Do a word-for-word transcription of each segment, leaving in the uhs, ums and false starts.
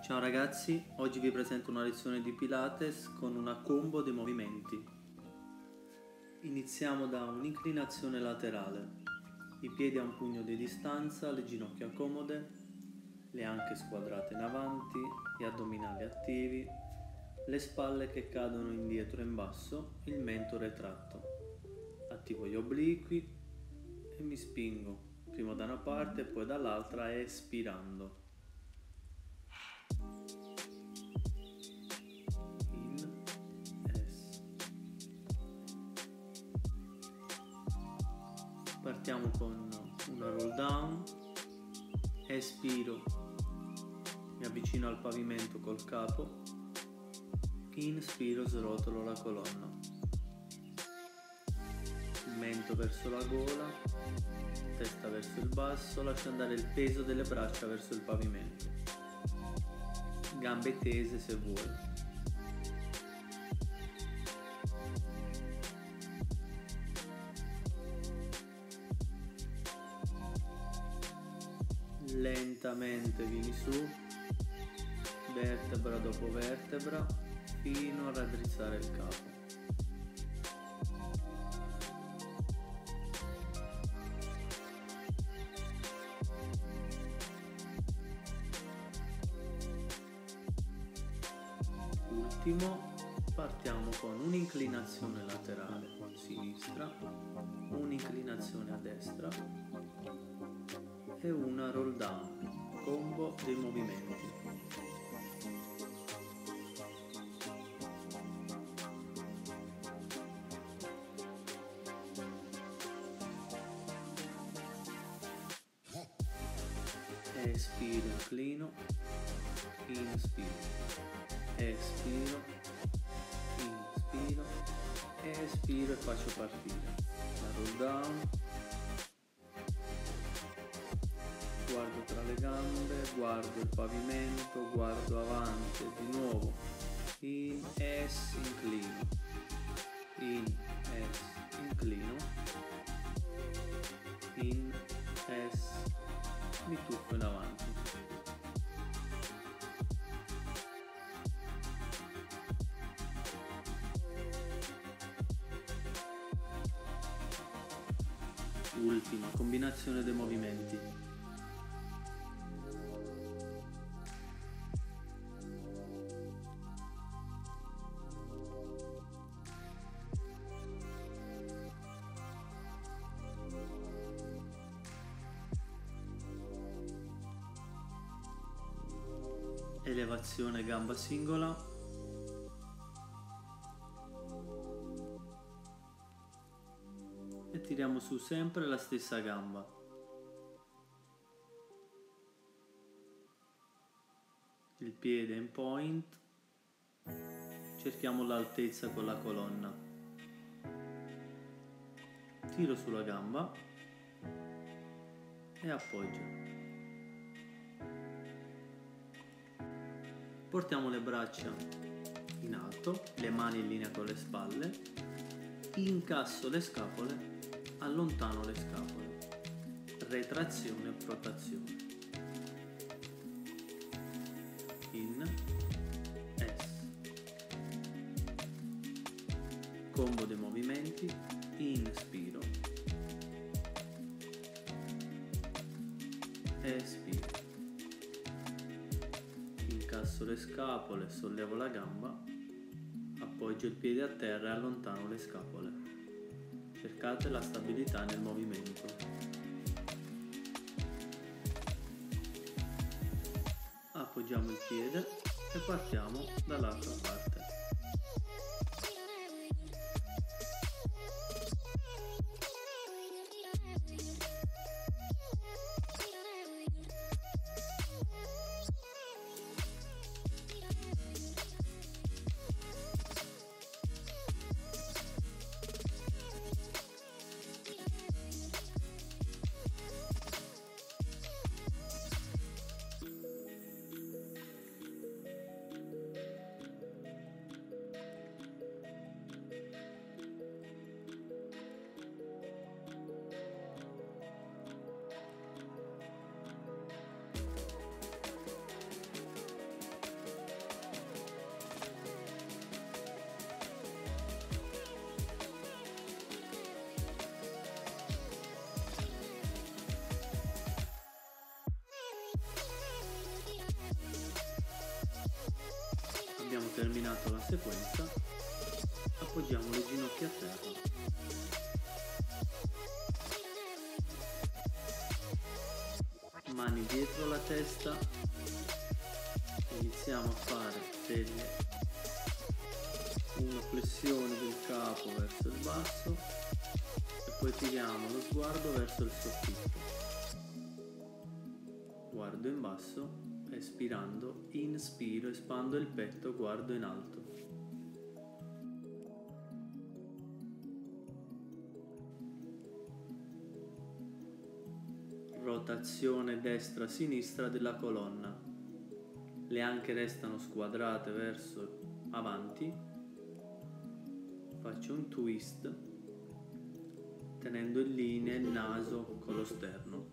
Ciao ragazzi, oggi vi presento una lezione di Pilates con una combo dei movimenti. Iniziamo da un'inclinazione laterale, i piedi a un pugno di distanza, le ginocchia comode, le anche squadrate in avanti, gli addominali attivi, le spalle che cadono indietro e in basso, il mento retratto. Attivo gli obliqui e mi spingo, prima da una parte e poi dall'altra espirando. Partiamo con una roll down, espiro, mi avvicino al pavimento col capo, inspiro, srotolo la colonna, mento verso la gola, testa verso il basso, lascio andare il peso delle braccia verso il pavimento, gambe tese se vuoi. Lentamente vieni su, vertebra dopo vertebra, fino a raddrizzare il capo. Ultimo, partiamo con un'inclinazione laterale a sinistra, un'inclinazione a destra e una roll down, combo dei movimenti. Espiro, inclino, inspiro, espiro, inspiro, espiro e faccio partire la roll down. Guardo tra le gambe, guardo il pavimento, guardo avanti e di nuovo in, es, inclino, in, es, inclino, in, es, mi tuffo in avanti. Ultima combinazione dei movimenti. Elevazione gamba singola, e tiriamo su sempre la stessa gamba. Il piede in point, cerchiamo l'altezza con la colonna. Tiro sulla gamba e appoggio. Portiamo le braccia in alto, le mani in linea con le spalle, incasso le scapole, allontano le scapole, retrazione e protrazione, in, es, combo dei movimenti, inspiro, espiro. Incasso le scapole, sollevo la gamba, appoggio il piede a terra e allontano le scapole. Cercate la stabilità nel movimento. Appoggiamo il piede e partiamo dall'altra parte. abbiamo terminato la sequenza, appoggiamo le ginocchia a terra. Mani dietro la testa, iniziamo a fare delle una flessione del capo verso il basso e poi tiriamo lo sguardo verso il soffitto. Guardo in basso, espirando, inspiro, espando il petto, guardo in alto. Rotazione destra-sinistra della colonna. Le anche restano squadrate verso avanti. Faccio un twist tenendo in linea il naso con lo sterno.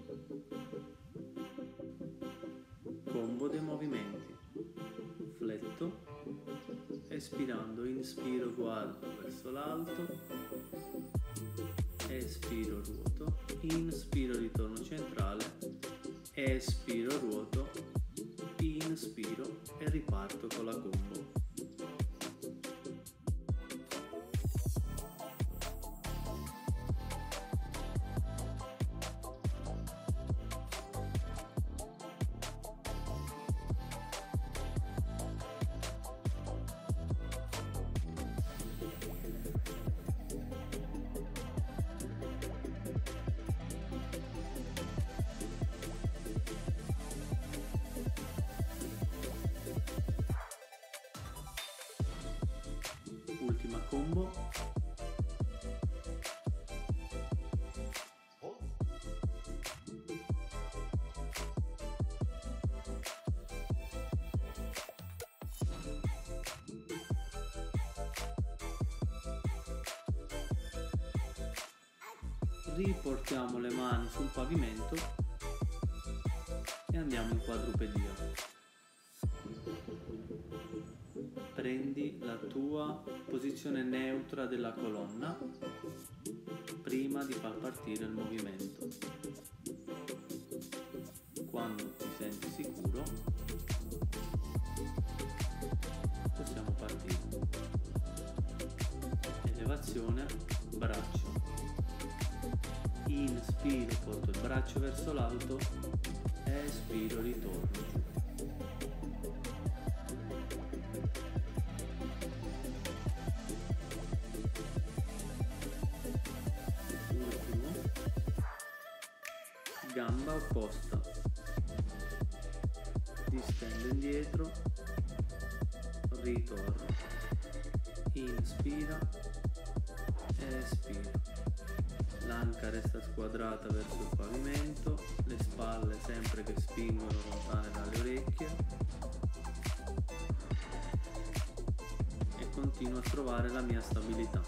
Combo dei movimenti. Fletto, espirando, inspiro, guardo verso l'alto, espiro, ruoto, inspiro, ritorno centrale, espiro, ruoto, inspiro e riparto con la combo. Ultima combo. Riportiamo le mani sul pavimento e andiamo in quadrupedia. Prendi la tua posizione neutra della colonna prima di far partire il movimento. Quando ti senti sicuro, possiamo partire. Elevazione, braccio. Inspiro, porto il braccio verso l'alto, espiro, ritorno giù. Gamba opposta, distendo indietro, ritorno, inspira, espira, l'anca resta squadrata verso il pavimento, le spalle sempre che spingono lontane dalle orecchie e continuo a trovare la mia stabilità.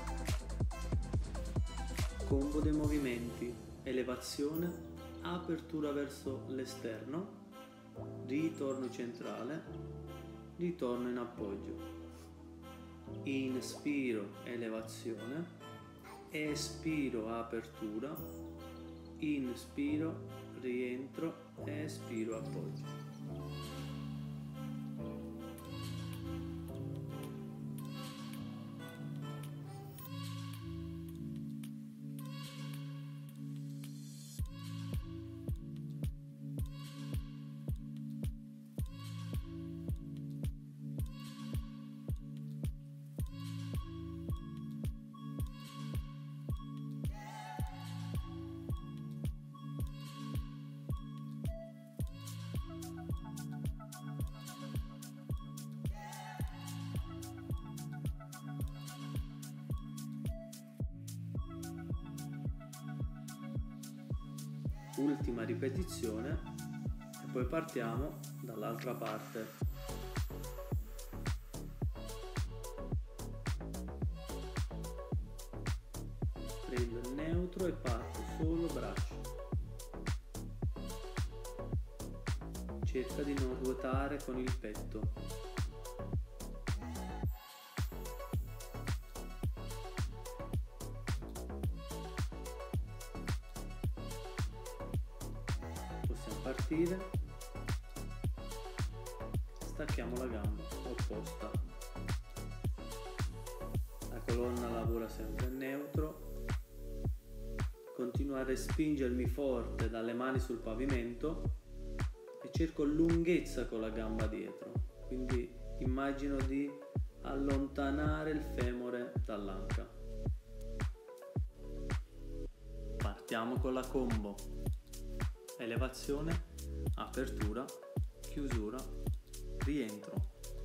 Combo dei movimenti, elevazione, apertura verso l'esterno, ritorno centrale, ritorno in appoggio, inspiro, elevazione, espiro, apertura, inspiro, rientro, espiro, appoggio. Ultima ripetizione e poi partiamo dall'altra parte. Prendo il neutro e parto solo braccio. Cerca di non ruotare con il petto. Partire, stacchiamo la gamba opposta. La colonna lavora sempre in neutro. Continuo a respingermi forte dalle mani sul pavimento e cerco lunghezza con la gamba dietro, quindi immagino di allontanare il femore dall'anca. Partiamo con la combo: elevazione, apertura, chiusura, rientro.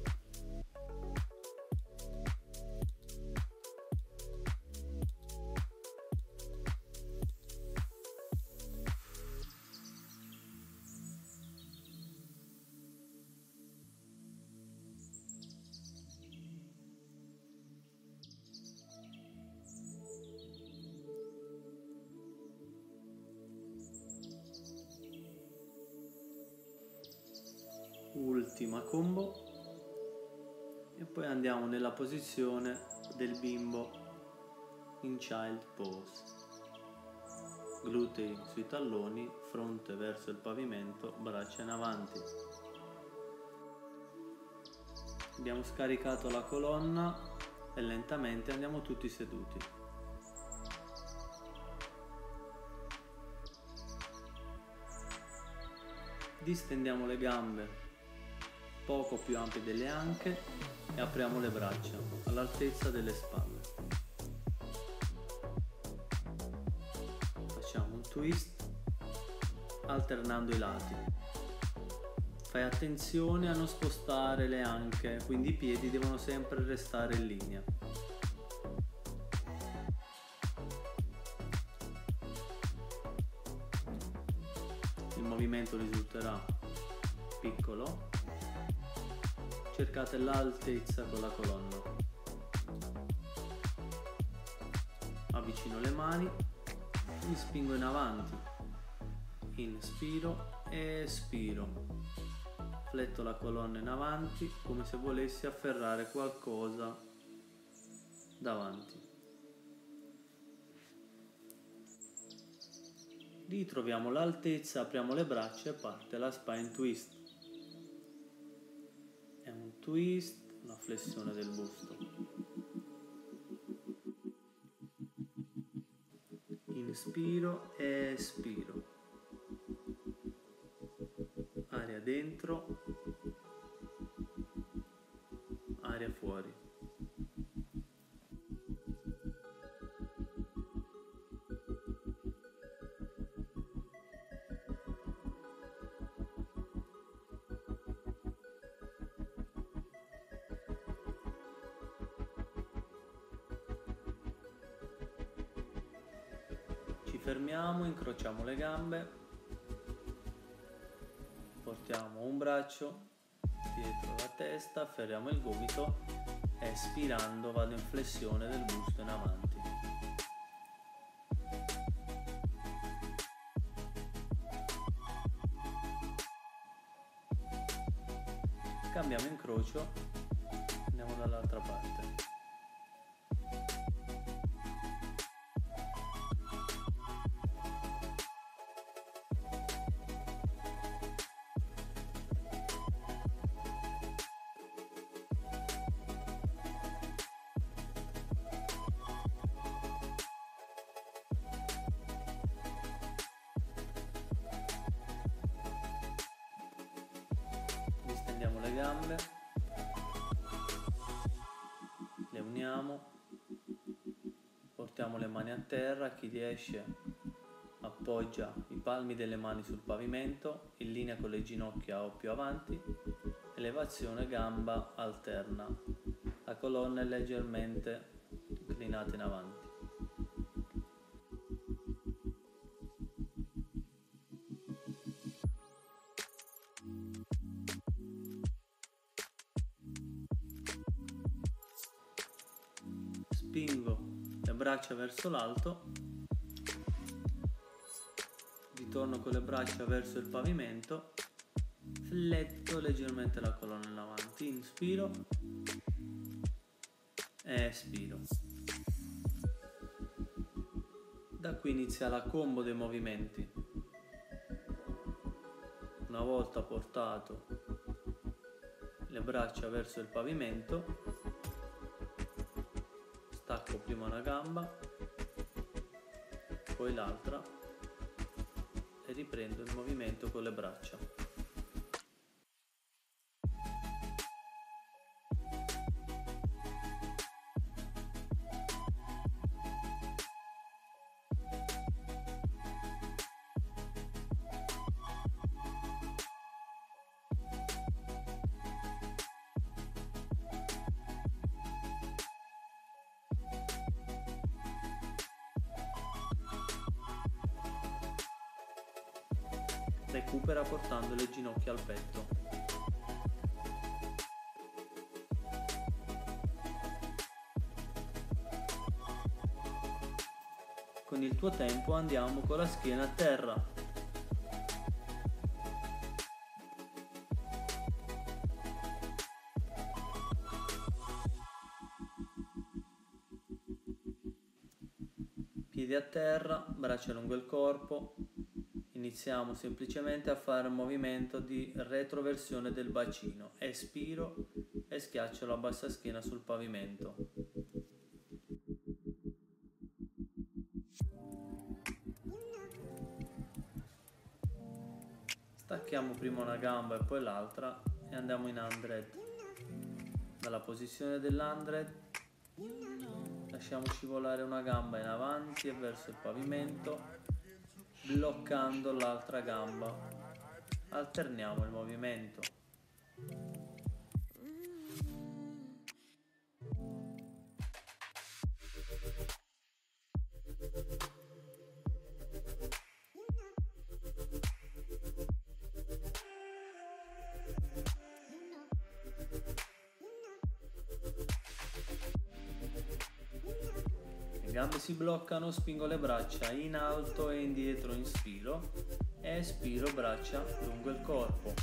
Ultima combo e poi andiamo nella posizione del bimbo in child pose. Glutei sui talloni, fronte verso il pavimento, braccia in avanti. Abbiamo scaricato la colonna e lentamente andiamo tutti seduti. Distendiamo le gambe poco più ampie delle anche e apriamo le braccia all'altezza delle spalle. Facciamo un twist alternando i lati. Fai attenzione a non spostare le anche, quindi i piedi devono sempre restare in linea. Il movimento risulterà piccolo. Cercate l'altezza con la colonna. Avvicino le mani, mi spingo in avanti, inspiro e espiro, fletto la colonna in avanti come se volessi afferrare qualcosa davanti. Ritroviamo l'altezza, apriamo le braccia e parte la spine twist. È un twist, una flessione del busto. Inspiro e espiro. Aria dentro, aria fuori. Ci fermiamo, incrociamo le gambe, portiamo un braccio dietro la testa, afferriamo il gomito e espirando vado in flessione del busto in avanti. Cambiamo incrocio, andiamo dall'altra parte. Distendiamo le gambe, le uniamo, portiamo le mani a terra, chi riesce appoggia i palmi delle mani sul pavimento in linea con le ginocchia o più avanti, elevazione gamba alterna, la colonna è leggermente inclinata in avanti. Spingo le braccia verso l'alto, ritorno con le braccia verso il pavimento, fletto leggermente la colonna in avanti, inspiro e espiro. Da qui inizia la combo dei movimenti. Una volta portato le braccia verso il pavimento, stacco prima una gamba, poi l'altra e riprendo il movimento con le braccia. Recupera portando le ginocchia al petto. Con il tuo tempo andiamo con la schiena a terra. Piedi a terra, braccia lungo il corpo. Iniziamo semplicemente a fare un movimento di retroversione del bacino. Espiro e schiaccio la bassa schiena sul pavimento. Stacchiamo prima una gamba e poi l'altra e andiamo in hundred. Dalla posizione dell'hundred lasciamo scivolare una gamba in avanti e verso il pavimento, bloccando l'altra gamba. Alterniamo il movimento. Le gambe si bloccano, spingo le braccia in alto e indietro, inspiro e espiro, braccia lungo il corpo.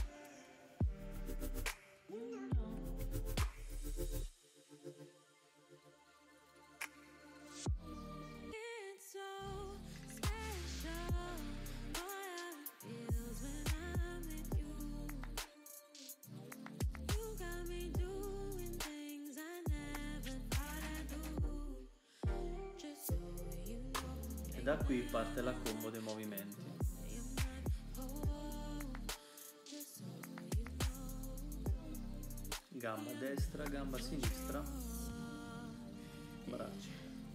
E da qui parte la combo dei movimenti. Gamba destra, gamba sinistra, braccia.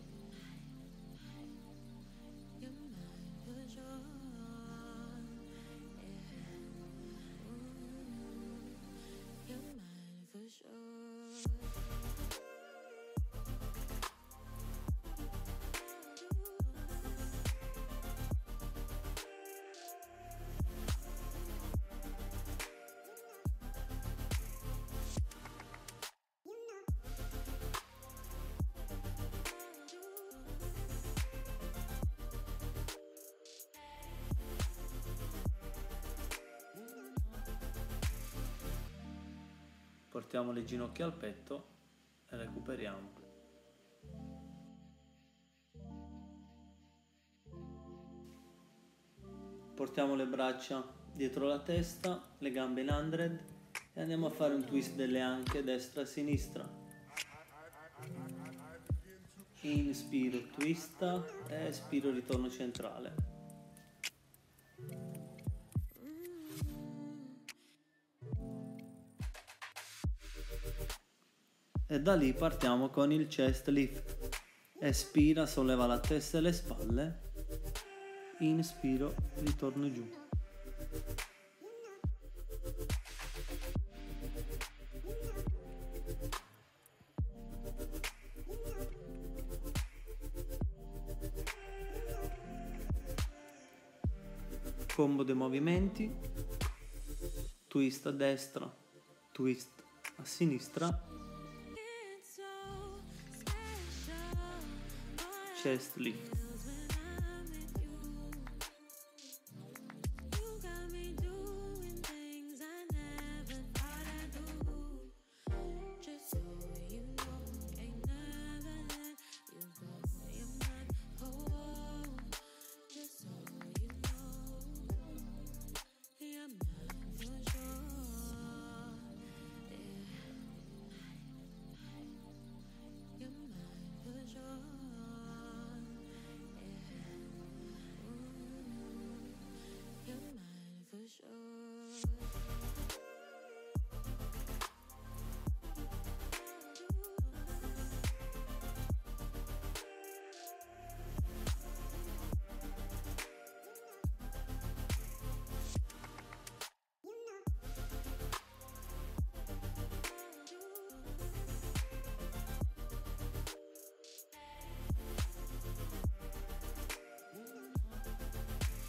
Portiamo le ginocchia al petto e recuperiamo. Portiamo le braccia dietro la testa, le gambe in hundred e andiamo a fare un twist delle anche destra e sinistra. Inspiro, twista e espiro, ritorno centrale. E da lì partiamo con il chest lift. Espira, solleva la testa e le spalle. Inspiro, ritorno giù. Combo dei movimenti. Twist a destra, twist a sinistra. Chest lift.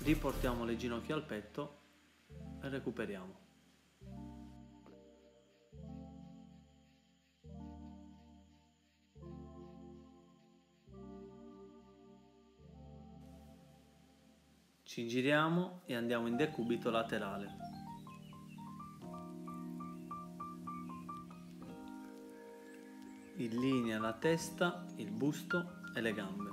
riportiamo le ginocchia al petto e recuperiamo. Ci ingiriamo e andiamo in decubito laterale. In linea la testa, il busto e le gambe.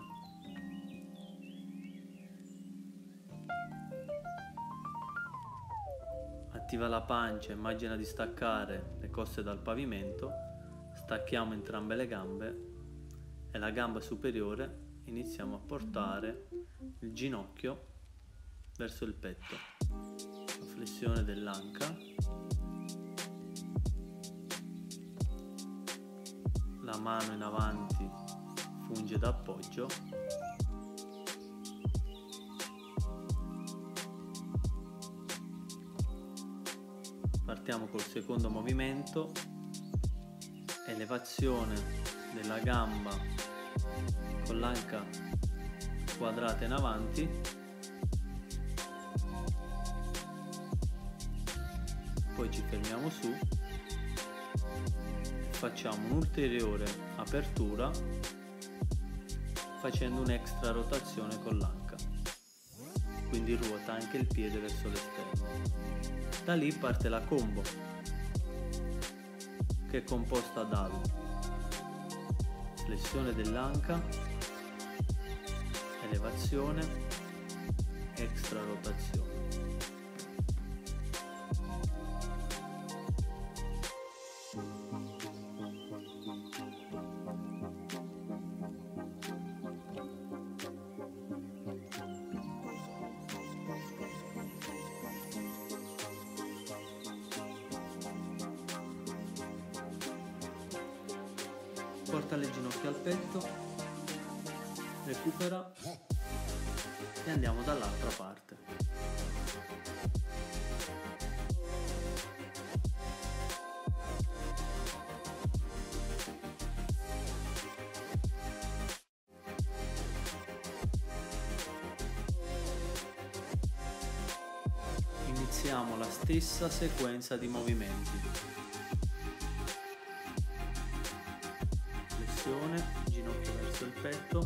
Attiva la pancia, immagina di staccare le cosce dal pavimento, stacchiamo entrambe le gambe e la gamba superiore iniziamo a portare il ginocchio verso il petto, la flessione dell'anca, la mano in avanti funge da appoggio, partiamo col secondo movimento, elevazione della gamba con l'anca squadrata in avanti, poi ci fermiamo su, facciamo un'ulteriore apertura facendo un'extra rotazione con l'anca, quindi ruota anche il piede verso l'esterno. Da lì parte la combo, che è composta da flessione dell'anca, elevazione, extra rotazione. Porta le ginocchia al petto, recupera e andiamo dall'altra parte. Iniziamo la stessa sequenza di movimenti. Ginocchio verso il petto,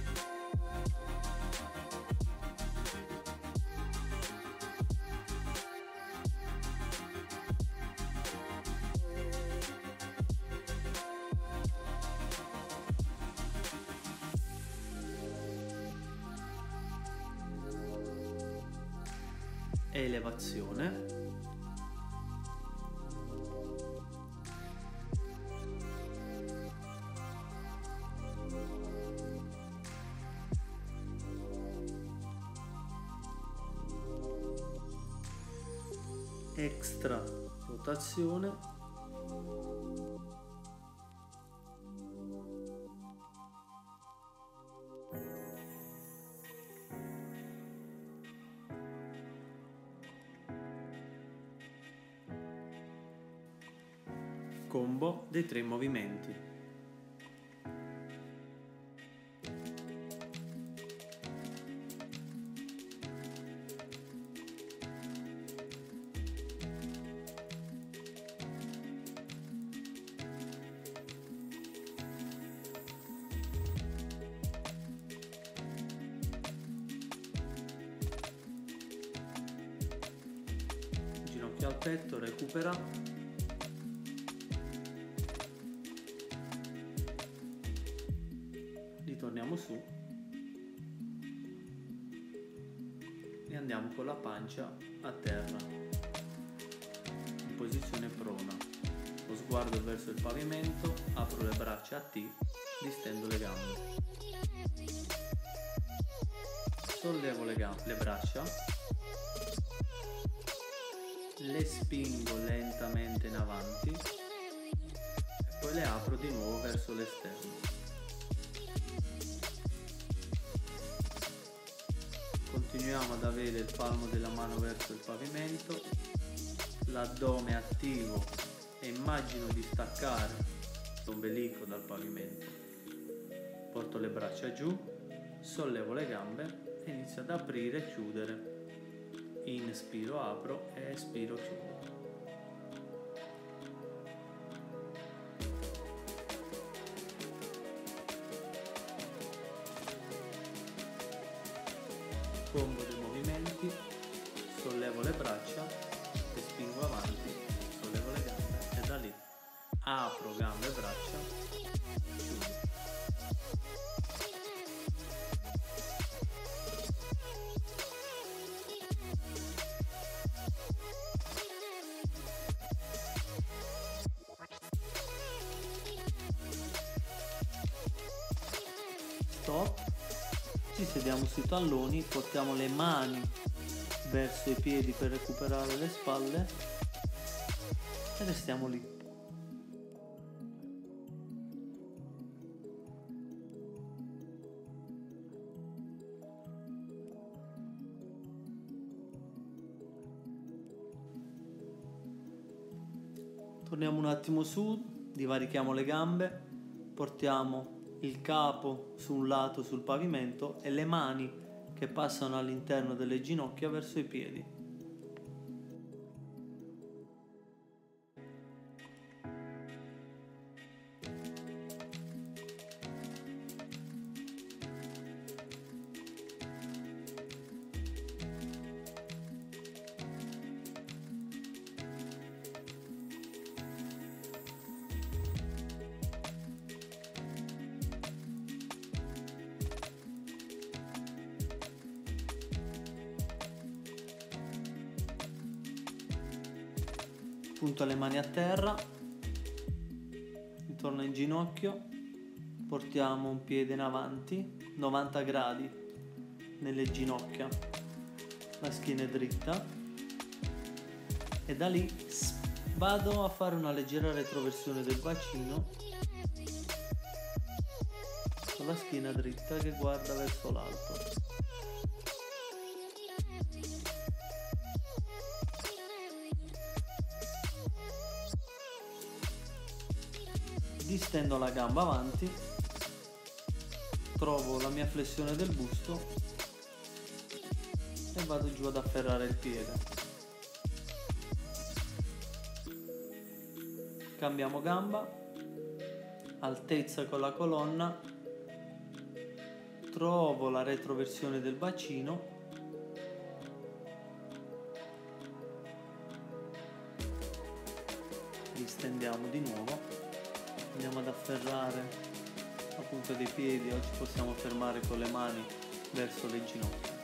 elevazione, extra rotazione, combo dei tre movimenti. Ginocchio al petto, recupera, ritorniamo su e andiamo con la pancia a terra in posizione prona, lo sguardo verso il pavimento, apro le braccia a T, distendo le gambe, sollevo le, gambe, le braccia, le spingo lentamente in avanti e poi le apro di nuovo verso l'esterno. Continuiamo ad avere il palmo della mano verso il pavimento, l'addome attivo e immagino di staccare l'ombelico dal pavimento. Porto le braccia giù, sollevo le gambe e inizio ad aprire e chiudere. Inspiro, apro e espiro, chiudo. Combo dei movimenti, sollevo le braccia e spingo avanti, sollevo le gambe e da lì apro gambe e braccia, chiudo. Stop. Ci sediamo sui talloni, portiamo le mani verso i piedi per recuperare le spalle e restiamo lì. Torniamo un attimo su, divarichiamo le gambe, portiamo il capo su un lato sul pavimento e le mani che passano all'interno delle ginocchia verso i piedi. Punto le mani a terra, ritorno in ginocchio, portiamo un piede in avanti, novanta gradi nelle ginocchia, la schiena è dritta e da lì vado a fare una leggera retroversione del bacino con la schiena dritta che guarda verso l'alto. Distendo la gamba avanti, trovo la mia flessione del busto e vado giù ad afferrare il piede. Cambiamo gamba, altezza con la colonna, trovo la retroversione del bacino, distendiamo di nuovo. Andiamo ad afferrare la punta dei piedi, oggi possiamo fermare con le mani verso le ginocchia.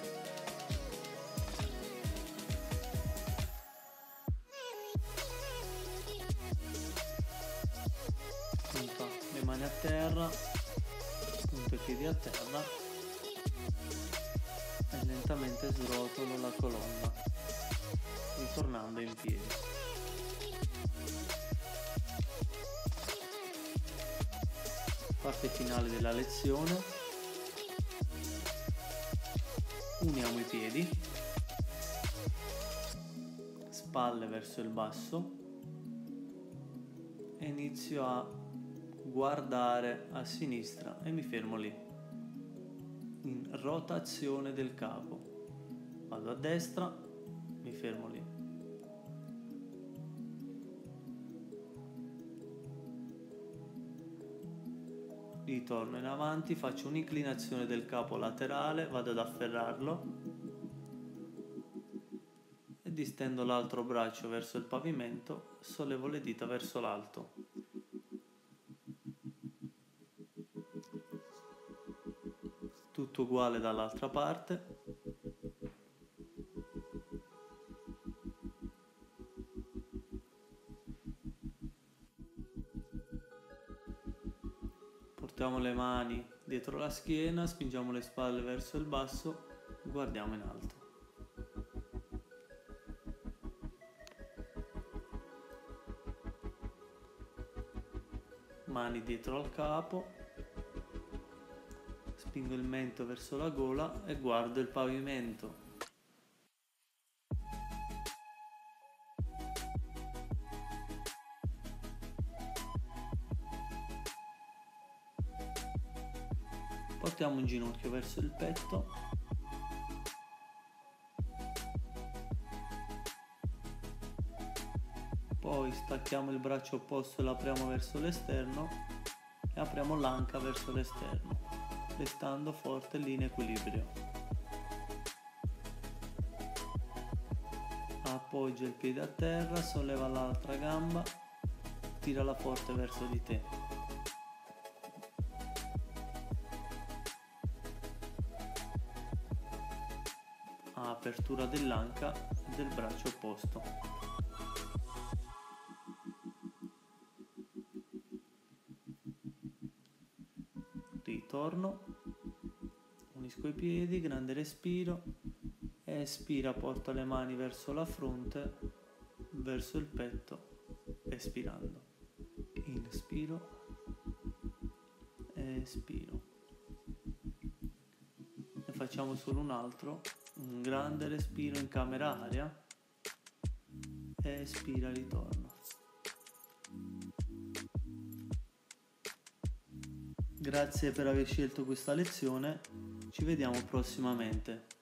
Punta le mani a terra, punta i piedi a terra e lentamente srotolo la colonna, ritornando in piedi. Parte finale della lezione, uniamo i piedi, spalle verso il basso e inizio a guardare a sinistra e mi fermo lì, in rotazione del capo, vado a destra, mi fermo lì. Ritorno in avanti, faccio un'inclinazione del capo laterale, vado ad afferrarlo e distendo l'altro braccio verso il pavimento, sollevo le dita verso l'alto. Tutto uguale dall'altra parte. Portiamo le mani dietro la schiena, spingiamo le spalle verso il basso, guardiamo in alto. Mani dietro al capo, spingo il mento verso la gola e guardo il pavimento. Portiamo un ginocchio verso il petto, stacchiamo il braccio opposto e l'apriamo verso l'esterno e apriamo l'anca verso l'esterno, restando forte lì in equilibrio. Appoggia il piede a terra, solleva l'altra gamba, tirala forte verso di te. Apertura dell'anca e del braccio opposto. Ritorno, unisco i piedi, grande respiro, espira, porta le mani verso la fronte, verso il petto, espirando. Inspiro, espiro. Ne facciamo solo un altro. Un grande respiro, incamera aria, espira, ritorno. Grazie per aver scelto questa lezione, ci vediamo prossimamente.